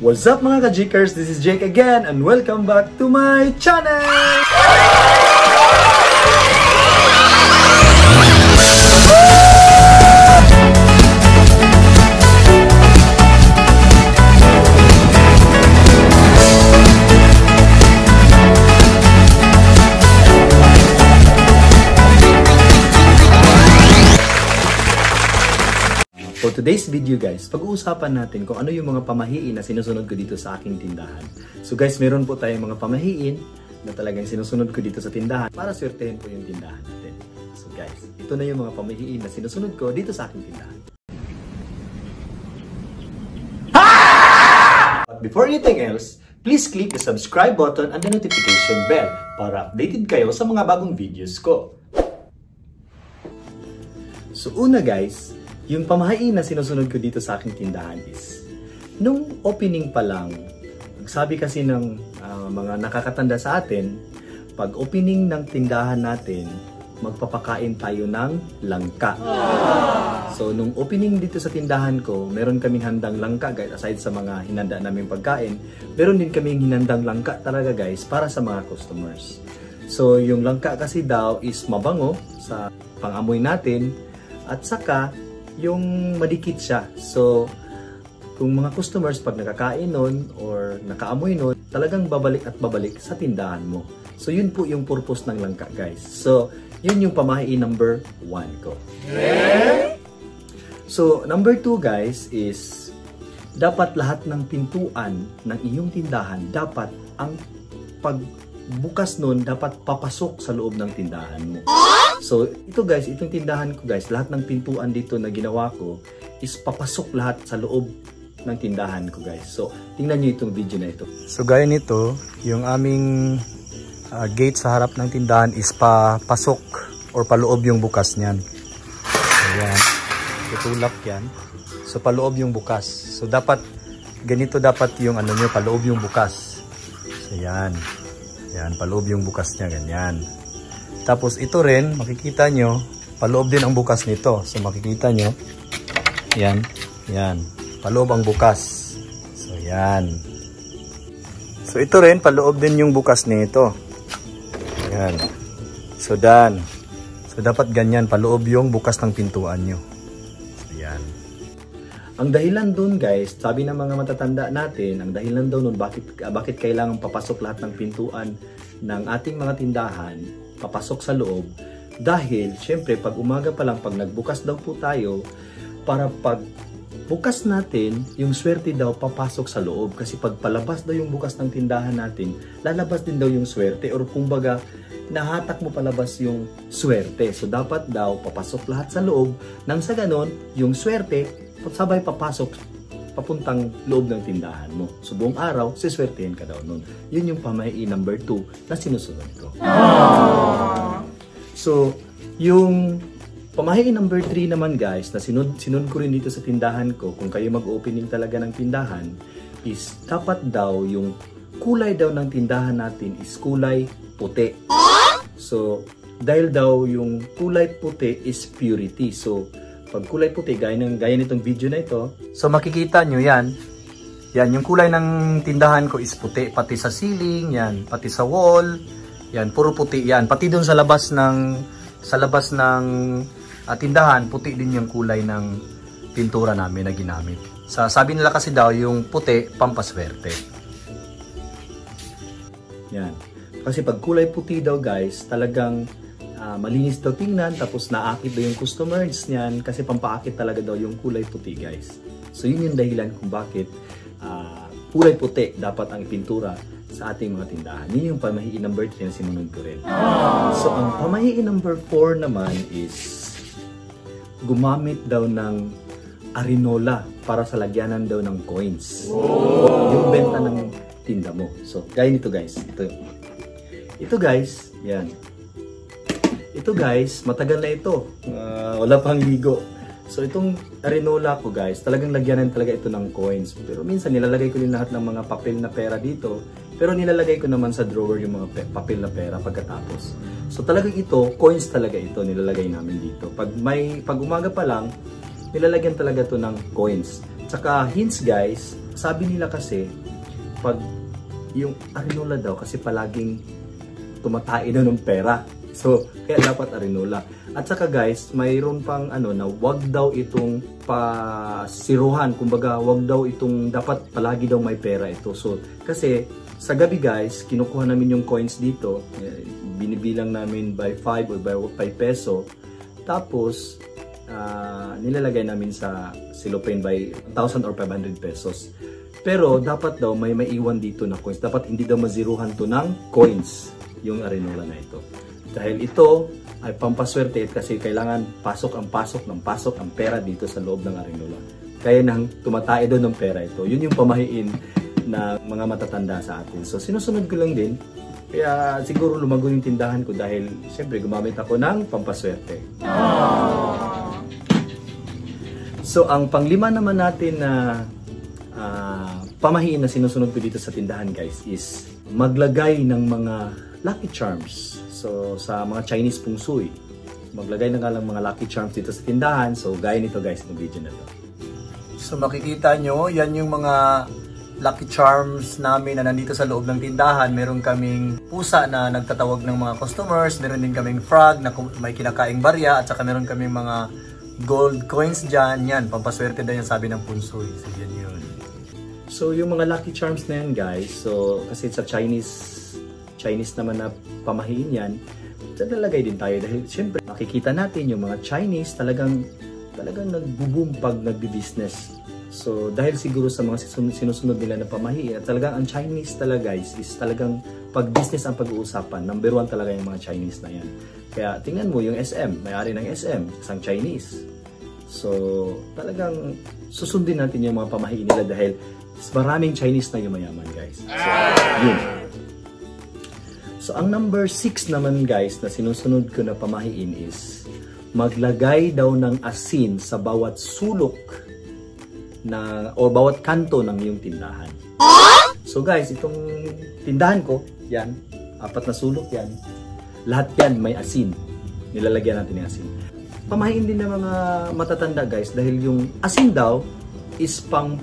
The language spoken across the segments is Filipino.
What's up mga ka-Jikers? This is Jake again and welcome back to my channel! For today's video guys, pag-uusapan natin kung ano yung mga pamahiin na sinusunod ko dito sa aking tindahan. So guys, meron po tayong mga pamahiin na talagang sinusunod ko dito sa tindahan para swertehin po yung tindahan natin. So guys, ito na yung mga pamahiin na sinusunod ko dito sa aking tindahan. But before anything else, please click the subscribe button and the notification bell para updated kayo sa mga bagong videos ko. So una guys, yung pamahiin na sinusunod ko dito sa aking tindahan is, nung opening pa lang, sabi kasi ng mga nakakatanda sa atin, pag opening ng tindahan natin, magpapakain tayo ng langka. So, nung opening dito sa tindahan ko, meron kaming handang langka guys, aside sa mga hinanda naming pagkain, meron din kaming hinandang langka talaga guys, para sa mga customers. So, yung langka kasi daw is mabango sa pangamoy natin, at saka, yung madikit siya. So, kung mga customers pag nakakain nun or nakaamoy nun, talagang babalik at babalik sa tindahan mo. So, yun po yung purpose ng langka, guys. So, yun yung pamahiin number 1 ko. So, number 2, guys, is dapat lahat ng pintuan ng iyong tindahan, dapat ang pagbukas nun, dapat papasok sa loob ng tindahan mo. So, ito guys, itong tindahan ko guys, lahat ng pintuan dito na ginawa ko is papasok lahat sa loob ng tindahan ko guys. So, tingnan nyo itong video na ito. So, gaya nito, yung aming gate sa harap ng tindahan is papasok or paloob yung bukas niyan. Ayan, tutulak yan. So, paloob yung bukas. So, dapat, ganito dapat yung ano nyo, paloob yung bukas. So, yan. Yan, paloob yung bukas niya, ganyan. Tapos ito rin, makikita nyo, paloob din ang bukas nito. So makikita nyo, yan, yan, paloob ang bukas. So yan. So ito rin, paloob din yung bukas nito. Yan. So done. So dapat ganyan, paloob yung bukas ng pintuan nyo. So yan. Ang dahilan dun guys, sabi ng mga matatanda natin, ang dahilan daw nun bakit kailangan papasok lahat ng pintuan ng ating mga tindahan, papasok sa loob, dahil syempre pag umaga pa lang, pag nagbukas daw po tayo, para pag bukas natin, yung swerte daw papasok sa loob, kasi pag palabas daw yung bukas ng tindahan natin, lalabas din daw yung swerte, or kumbaga nahatak mo palabas yung swerte. So dapat daw papasok lahat sa loob, nang sa ganon yung swerte sabay papasok papuntang loob ng tindahan mo. So buong araw, siswertehin ka daw nun. Yun yung pamahiin number 2 na sinusunod ko. So, yung pamahiin number 3 naman guys, na sinunod ko rin dito sa tindahan ko, kung kayo mag-opening talaga ng tindahan, is dapat daw yung kulay daw ng tindahan natin is kulay puti. So, dahil daw yung kulay puti is purity. So, pag kulay puti, gaya nitong video na ito, so makikita nyo yan. Yan, yung kulay ng tindahan ko is puti. Pati sa ceiling, yan. Pati sa wall, yan. Puro puti yan. Pati dun sa labas ng tindahan, puti din yung kulay ng pintura namin na ginamit. Sabi nila kasi daw, yung puti, pampaswerte. Yan. Kasi pag kulay puti daw guys, talagang malinis daw tingnan, tapos naakit daw yung customers niyan, kasi pampaakit talaga daw yung kulay puti guys. So yun yung dahilan kung bakit kulay puti dapat ang pintura sa ating mga tindahan. Yun yung pamahiin number 3 na sinunod ko rin. So ang pamahiin number 4 naman is gumamit daw ng arinola para sa lagyanan daw ng coins. Yung benta ng tinda mo. So gaya nito guys, ito guys, yan. Ito guys, matagal na ito. Wala pang ligo. So itong arinola ko guys, talagang lagyanan talaga ito ng coins. Pero minsan nilalagay ko din lahat ng mga papel na pera dito. Pero nilalagay ko naman sa drawer yung mga papel na pera pagkatapos. So talagang ito, coins talaga ito nilalagay namin dito. Pag umaga pa lang, nilalagyan talaga ito ng coins. Tsaka hints guys, sabi nila kasi, pag yung Arinola daw, kasi palaging tumatay daw ng pera. So, kaya dapat Arinola. At saka guys, mayroon pang ano na wag daw itong pasiruhan. Kumbaga, wag daw itong dapat palagi daw may pera ito. So, kasi sa gabi guys, kinukuha namin yung coins dito. Binibilang namin by 5 or by 5 peso. Tapos, nilalagay namin sa cellophane by 1,000 or 500 pesos. Pero, dapat daw may maiwan dito na coins. Dapat hindi daw maziruhan to ng coins yung Arinola na ito. Dahil ito ay pampaswerte kasi kailangan pasok ang pera dito sa loob ng Arinola. Kaya nang tumatay doon ng pera ito. Yun yung pamahiin na mga matatanda sa atin. So sinusunod ko lang din. Kaya siguro lumago yung tindahan ko dahil siyempre gumamit ako ng pampaswerte. So ang panglima naman natin na pamahiin na sinusunod ko dito sa tindahan guys is maglagay ng mga Lucky Charms. So, sa mga Chinese Feng Shui, maglagay na nga lang mga Lucky Charms dito sa tindahan. So, gaya nito guys, ng video na to. So, makikita nyo, yan yung mga Lucky Charms namin na nandito sa loob ng tindahan. Meron kaming pusa na nagtatawag ng mga customers. Meron din kaming frog na may kinakaing barya. At saka meron kaming mga gold coins dyan. Yan, pampaswerte na yan sabi ng Feng Shui. So, yan yun. So, yung mga Lucky Charms na yan guys, so, kasi sa Chinese naman na pamahiin yan, nalagay din tayo dahil syempre makikita natin yung mga Chinese talagang nagbo-boom pag nagbi-business. So dahil siguro sa mga sinusunod nila na pamahiin, at talagang ang Chinese talaga guys is talagang pag business ang pag-uusapan, number 1 talaga yung mga Chinese na yan. Kaya tingnan mo yung SM, may-ari ng SM, isang Chinese. So talagang susundin natin yung mga pamahiin nila dahil maraming Chinese na yumayaman guys. So yun. So, ang number 6 naman guys na sinusunod ko na pamahiin is maglagay daw ng asin sa bawat sulok o bawat kanto ng iyong tindahan. So guys, itong tindahan ko, yan, 4 na sulok yan, lahat yan may asin. Nilalagyan natin ng asin. Pamahiin din ng mga matatanda guys dahil yung asin daw is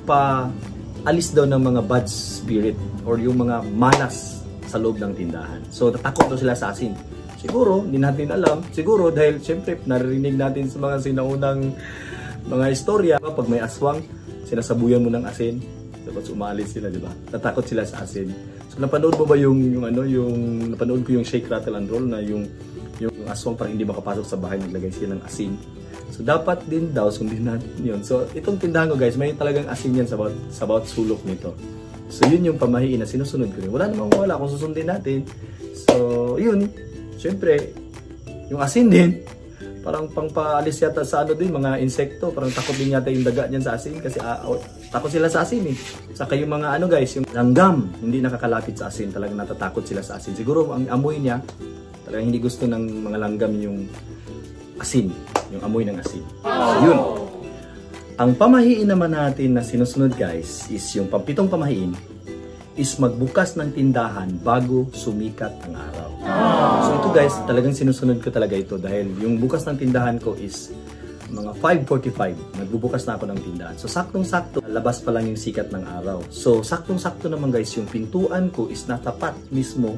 pang-alis daw ng mga bad spirit or yung mga malas sa loob ng tindahan. So, tatakot daw sila sa asin. Siguro, hindi natin alam. Siguro, dahil syempre, naririnig natin sa mga sinaunang mga istorya. Pag may aswang, sinasabuyan mo ng asin. Tapos umalis sila, di ba? Tatakot sila sa asin. So, napanood mo ba yung napanood ko yung Shake, Rattle, and Roll na yung aswang para hindi makapasok sa bahay, naglagay sila ng asin. So, dapat din daw, sundin natin yun. So, itong tindahan ko guys, may talagang asin yan sa bawat sulok nito. So, yun yung pamahiin na sinusunod ko rin. Wala namang wala kung susundin natin. So, yun. Siyempre, yung asin din, parang pangpaalis yata sa mga insekto. Parang takot din yata yung daga niyan sa asin. Kasi takot sila sa asin eh. Saka yung mga guys, yung langgam, hindi nakakalapit sa asin. Talagang natatakot sila sa asin. Siguro ang amoy niya, talagang hindi gusto ng mga langgam yung asin. Yung amoy ng asin. So, yun. Ang pamahiin naman natin na sinusunod guys is yung pampitong pamahiin is magbukas ng tindahan bago sumikat ang araw. So ito guys, talagang sinusunod ko talaga ito dahil yung bukas ng tindahan ko is mga 5:45. Nagbubukas na ako ng tindahan. So saktong-sakto, labas pa lang yung sikat ng araw. So saktong-sakto naman guys, yung pintuan ko is natapat mismo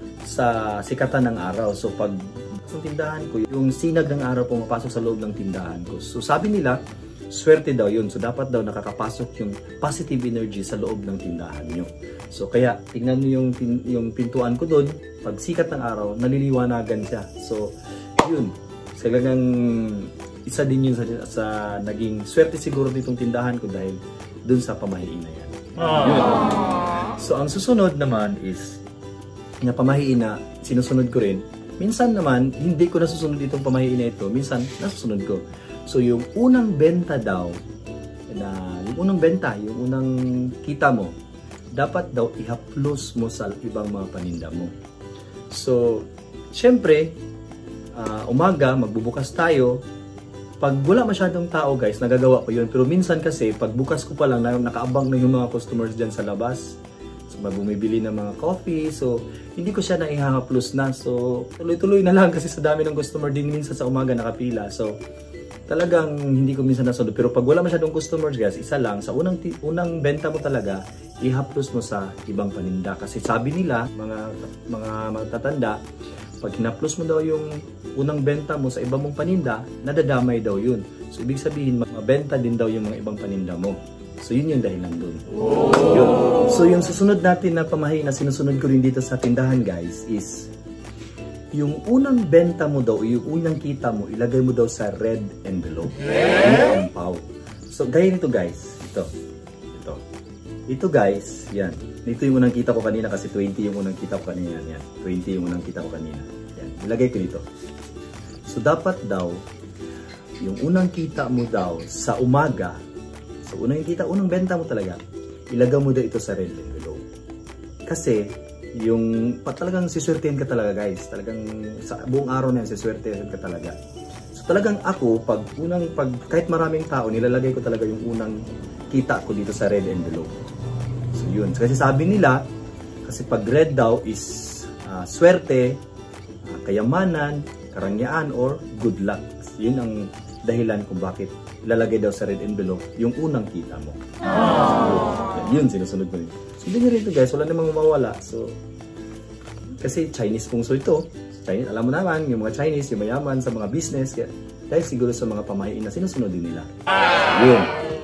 sa sikatan ng araw. So pag sa tindahan ko, yung sinag ng araw pumapasok sa loob ng tindahan ko. So sabi nila, swerte daw yun. So, dapat daw nakakapasok yung positive energy sa loob ng tindahan nyo. So, kaya, tingnan nyo yung pintuan ko doon. Pag sikat ng araw, naliliwanagan siya. So, yun. Talagang isa din yun sa naging swerte siguro ditong tindahan ko dahil dun sa pamahiin na yan. Yun. So, ang susunod naman is na pamahiin na sinusunod ko rin. Minsan naman, hindi ko nasusunod itong pamahiin na ito. Minsan, nasusunod ko. So, yung unang benta daw, yung unang kita mo, dapat daw ihaplos mo sa ibang mga paninda mo. So, syempre, umaga, magbubukas tayo. Pag wala masyadong tao guys, nagagawa ko yun. Pero minsan kasi, pag bukas ko pa lang, nakaabang na yung mga customers dyan sa labas. So, bumibili ng mga coffee. So, hindi ko siya naihahaplos na. So, tuloy-tuloy na lang kasi sa dami ng customer din minsan sa umaga nakapila. So, talagang hindi ko minsan nasunod. Pero pag wala masyadong customers guys, isa lang, sa unang benta mo talaga, ihaplos mo sa ibang paninda. Kasi sabi nila, mga magtatanda, pag hinaplos mo daw yung unang benta mo sa ibang mong paninda, nadadamay daw yun. So ibig sabihin, mabenta din daw yung mga ibang paninda mo. So yun yung dahilan dun. Yun. So yung susunod natin na pamahiin na sinusunod ko rin dito sa tindahan guys is yung unang benta mo daw, yung unang kita mo, ilagay mo daw sa red envelope. Yung ampaw. So gaya nito guys. Ito guys, yan. Ito yung unang kita ko kanina kasi 20 yung unang kita ko kanina. Yan. 20 yung unang kita ko kanina. Yan. Ilagay ko dito. So dapat daw, yung unang kita mo daw sa umaga, so unang benta mo talaga, ilagay mo daw ito sa red envelope. Kasi, yung talagang siswertein ka talaga guys. Talagang sa buong araw na yan, siswertein ka talaga. So talagang ako, kahit maraming tao, nilalagay ko talaga yung unang kita ko dito sa red envelope. So yun. Kasi sabi nila, kasi pag red daw is swerte, kayamanan, karangyaan, or good luck. Yun ang dahilan kung bakit lalagay daw sa red envelope yung unang kita mo. So, yun, sinusunod ko rin. So, hindi nyo rin ito guys, wala namang mawala. So, kasi Chinese feng shui ito. Chinese, alam mo naman, yung mga Chinese, yung mayaman sa mga business, dahil siguro sa mga pamahiin na sinusunod din nila. Yun.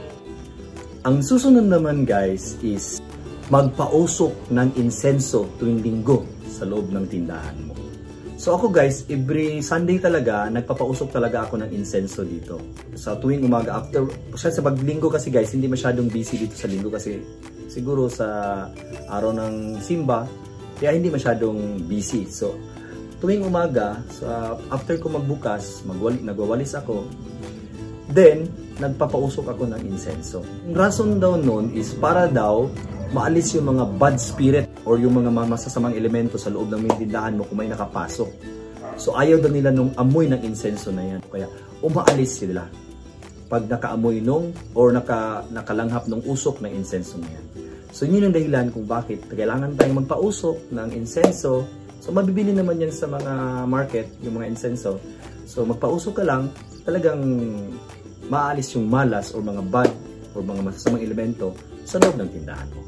Ang susunod naman guys is magpausok ng insenso tuwing linggo sa loob ng tindahan mo. So ako guys, every Sunday talaga, nagpapausok talaga ako ng insenso dito. Sa tuwing umaga, after, sa paglinggo kasi guys, hindi masyadong busy dito sa linggo kasi siguro sa araw ng simba, kaya hindi masyadong busy. So tuwing umaga, after ko magbukas, nagwawalis ako, then nagpapausok ako ng insenso. Ang rason daw nun is para daw maalis yung mga bad spirit or yung mga masasamang elemento sa loob ng tindahan mo kung may nakapasok. So ayaw daw nila nung amoy ng insenso na yan. Kaya umaalis sila pag nakaamoy nung or nakalanghap ng usok ng insenso na yan. So yun yung dahilan kung bakit kailangan tayong magpausok ng insenso. So mabibili naman yan sa mga market, yung mga insenso. So magpausok ka lang, talagang maalis yung malas or mga bad or mga masasamang elemento sa loob ng tindahan mo.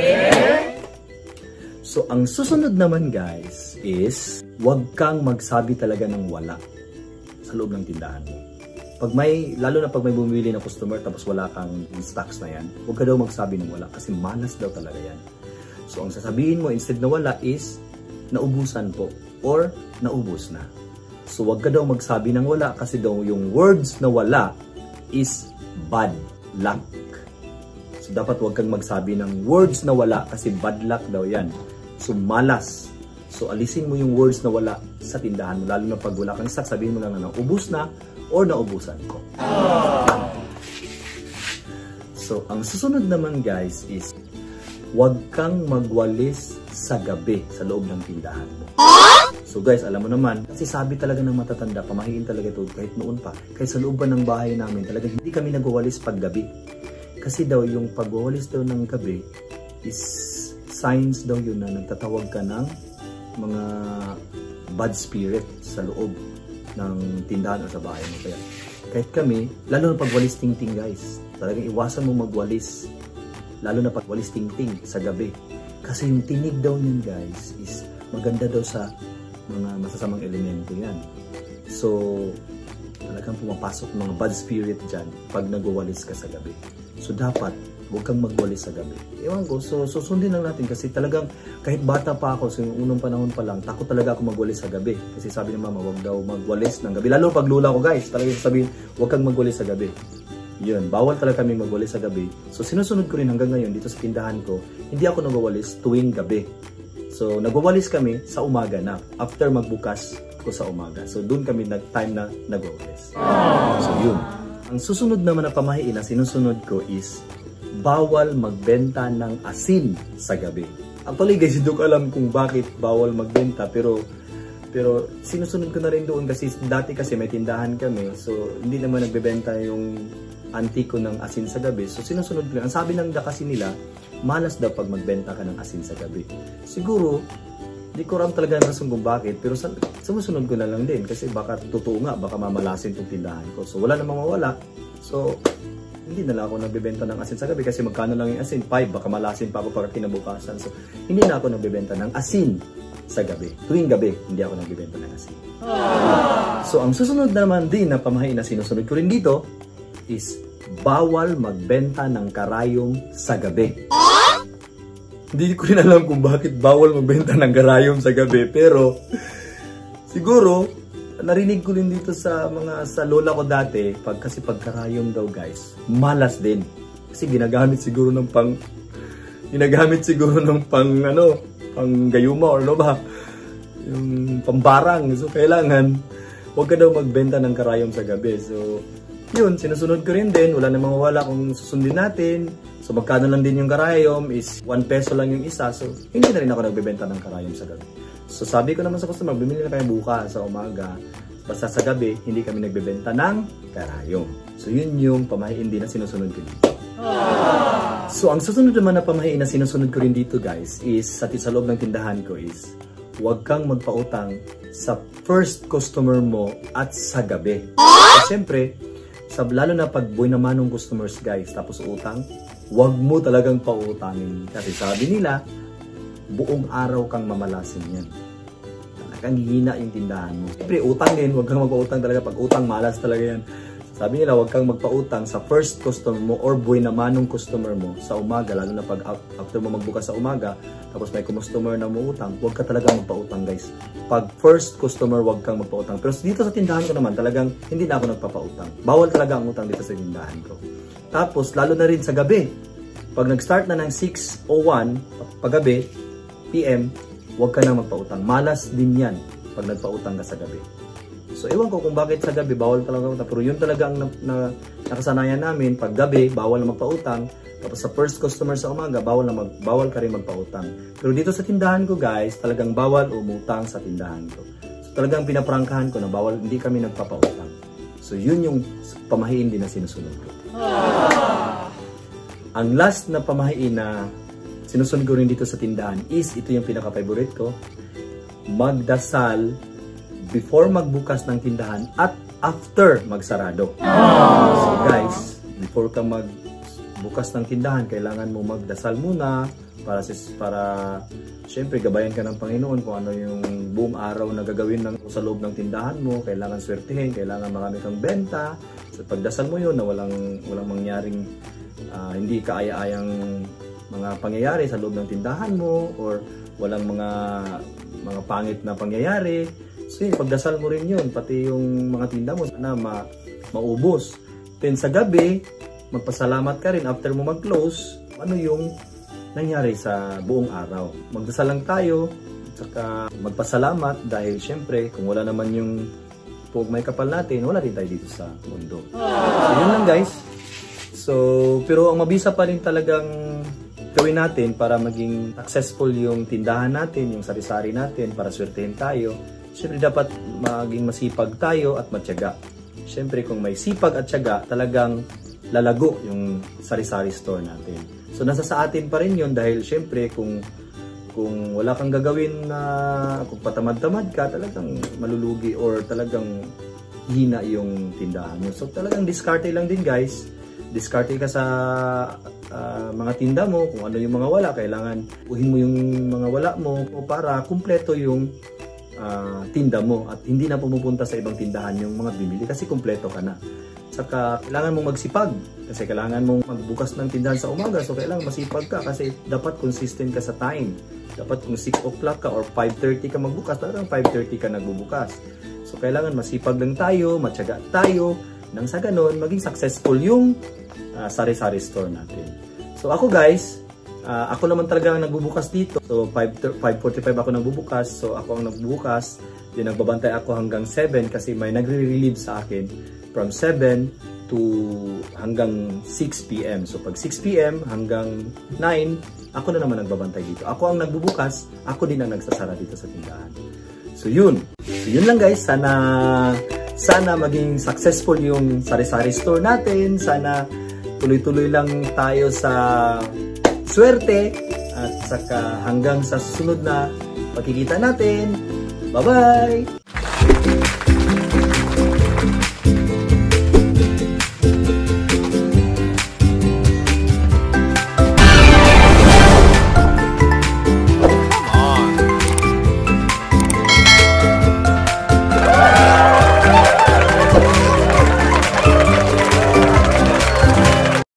So, ang susunod naman guys is huwag kang magsabi talaga ng wala sa loob ng tindahan mo. Lalo na pag may bumili na customer tapos wala kang stocks na yan, huwag ka daw magsabi ng wala kasi malas daw talaga yan. So, ang sasabihin mo instead na wala is naubusan po or naubos na. So, huwag ka daw magsabi ng wala kasi daw yung words na wala is bad luck. So, dapat huwag kang magsabi ng words na wala kasi bad luck daw yan. So, malas. So, alisin mo yung words na wala sa tindahan mo. Lalo na pag wala kang stock, sabihin mo lang na ubus na or naubusan ko. So, ang susunod naman guys is huwag kang magwalis sa gabi sa loob ng tindahan mo. So guys, alam mo naman, kasi sabi talaga ng matatanda, pamahiin talaga ito kahit noon pa. Kahit sa looban ng bahay namin, talaga hindi kami nagwawalis pag gabi. Kasi daw yung pagwawalis daw ng gabi is signs daw yun na nagtatawag ka ng mga bad spirit sa loob ng tindahan o sa bahay mo. Kaya kahit kami, lalo na pagwalis ting-ting guys, talagang iwasan mo magwalis. Lalo na pagwalis ting-ting sa gabi. Kasi yung tinig daw niyan guys is maganda daw sa mga masasamang elemento yan. So, talagang pumapasok mga bad spirit dyan pag nagwawalis ka sa gabi. So, dapat huwag kang magwalis sa gabi. Ewan ko, so susundin lang natin kasi talagang kahit bata pa ako, so yung unang panahon pa lang, takot talaga ako magwalis sa gabi. Kasi sabi ni mama, huwag daw magwalis ng gabi. Lalo pag lula ko guys, talagang sabihin, huwag kang magwalis sa gabi. Yun, bawal talaga kami magwalis sa gabi. So, sinusunod ko rin hanggang ngayon dito sa tindahan ko, hindi ako nagwawalis tuwing gabi. So, nagwawalis kami sa umaga na. After magbukas ko sa umaga. So, doon kami time na nagwawalis. So, yun. Ang susunod naman na pamahiin na sinusunod ko is bawal magbenta ng asin sa gabi. Actually guys, hindi ko alam kung bakit bawal magbenta. Pero sinusunod ko na rin doon kasi dati kasi may tindahan kami. So, hindi naman nagbebenta yung auntie ko ng asin sa gabi. So, sinusunod ko. Ang sabi ng kasi nila, malas daw pag magbenta ka ng asin sa gabi. Siguro, Di ko ram talaga rason kung bakit, pero sumusunod ko na lang din kasi baka totoo nga, baka mamalasin tong tindahan ko. So wala namang mawala. So hindi na lang ako nagbebenta ng asin sa gabi kasi magkano lang yung asin? 5, baka malasin pa ako para kinabukasan. So hindi na ako nagbebenta ng asin sa gabi. Tuwing gabi, hindi ako nagbebenta ng asin. So ang susunod naman din na pamahiin na sinusunod ko rin dito is bawal magbenta ng karayom sa gabi. Hindi ko rin alam kung bakit bawal magbenta ng karayom sa gabi, pero siguro narinig ko rin dito sa lola ko dati, kasi pag karayom daw guys, malas din. Kasi ginagamit siguro ng pang gayuma or ano ba, yung pambarang. So kailangan huwag ka daw magbenta ng karayom sa gabi. So yun, sinusunod ko rin din, wala namang mawala kung susundin natin. So magkano lang din yung karayom is 1 peso lang yung isa. So hindi na rin ako nagbebenta ng karayom sa gabi. So sabi ko naman sa customer, bumili na kayo bukas sa umaga. Basta sa gabi, hindi kami nagbebenta ng karayom. So yun yung pamahiin din na sinusunod ko dito. So ang susunod naman na pamahiin na sinusunod ko rin dito guys is sa loob ng tindahan ko is huwag kang magpautang sa first customer mo at sa gabi. So syempre, lalo na pag buhay naman ng customers guys, tapos utang, huwag mo talagang pautangin. Kasi sabi nila, buong araw kang mamalasin yan. Talagang hihina yung tindahan mo. Siyempre, utang din, huwag kang magpautang talaga. Pag utang, malas talaga yan. Sabi nila, huwag kang magpautang sa first customer mo or buhay naman ng customer mo sa umaga. Lalo na pag after mo magbukas sa umaga, tapos may customer na muutang, huwag ka talagang magpautang guys. Pag first customer, huwag kang magpautang. Pero dito sa tindahan ko naman, talagang hindi na ako nagpapautang. Bawal talaga ang utang dito sa tindahan ko. Tapos, lalo na rin sa gabi. Pag nag-start na ng 6:01, paggabi, PM, huwag ka na magpautang. Malas din yan pag nagpautang ka sa gabi. So, ewan ko kung bakit sa gabi, bawal talaga magpautang. Pero yun talaga ang nakasanayan namin. Pag gabi, bawal na magpautang. Tapos sa first customer sa umaga, bawal ka rin magpautang. Pero dito sa tindahan ko guys, talagang bawal umutang sa tindahan ko. So talagang pinaprangkahan ko na bawal, hindi kami nagpapautang. So yun yung pamahiin din na sinusunod ko. Ang last na pamahiin na sinusunod ko rin dito sa tindahan is, ito yung pinaka-favorite ko, magdasal before magbukas ng tindahan at after magsarado. So guys, before ka bukas ng tindahan, kailangan mo magdasal muna para syempre gabayan ka ng Panginoon kung ano yung buong araw na gagawin sa loob ng tindahan mo. Kailangan swertihin, kailangan marami kang benta. So pagdasal mo yun na walang mangyaring hindi kaaya-ayang mga pangyayari sa loob ng tindahan mo or walang mga pangit na pangyayari. So yun, pagdasal mo rin yun, pati yung mga tinda mo sana maubos. Then sa gabi, magpasalamat ka rin after mo mag-close, ano yung nangyari sa buong araw. Magdasal lang tayo, saka magpasalamat dahil syempre kung wala naman yung may kapal natin, wala din tayo dito sa mundo. So yun lang guys. So, pero ang mabisa pa rin talagang gawin natin para maging successful yung tindahan natin, yung sari-sari natin, para swertehin tayo. Syempre dapat maging masipag tayo at matyaga. Syempre kung may sipag at tiyaga, talagang lalago yung sari-sari store natin. So nasa sa atin pa rin yun dahil syempre kung wala kang gagawin na kung patamad-tamad ka, talagang malulugi or talagang hina yung tindahan mo. So talagang diskarte lang din guys. Diskarte ka sa mga tinda mo, kung ano yung mga wala, kailangan uhin mo yung mga wala mo o para kumpleto yung tinda mo at hindi na pumupunta sa ibang tindahan yung mga bibili kasi kumpleto ka na. Saka kailangan mong magsipag kasi kailangan mong magbukas ng tindahan sa umaga, so kailangan masipag ka kasi dapat consistent ka sa time. Dapat kung 6 o'clock ka or 5:30 ka magbukas, talagang 5:30 ka nagbubukas. So kailangan masipag lang tayo, matyaga tayo nang sa ganun maging successful yung sari-sari store natin. So ako guys, ako naman talaga ang nagbubukas dito. So 5:45 ako nagbubukas. So ako ang nagbubukas, din nagbabantay ako hanggang 7 kasi may nagre-relieve sa akin from 7 to hanggang 6 PM. So pag 6 PM hanggang 9, ako na naman nagbabantay dito. Ako ang nagbubukas, ako din ang nagsasara dito sa tindahan. So yun. So yun lang guys. Sana maging successful yung sari-sari store natin. Sana tuloy-tuloy lang tayo sa swerte at saka hanggang sa susunod na pagkikita natin. Bye-bye!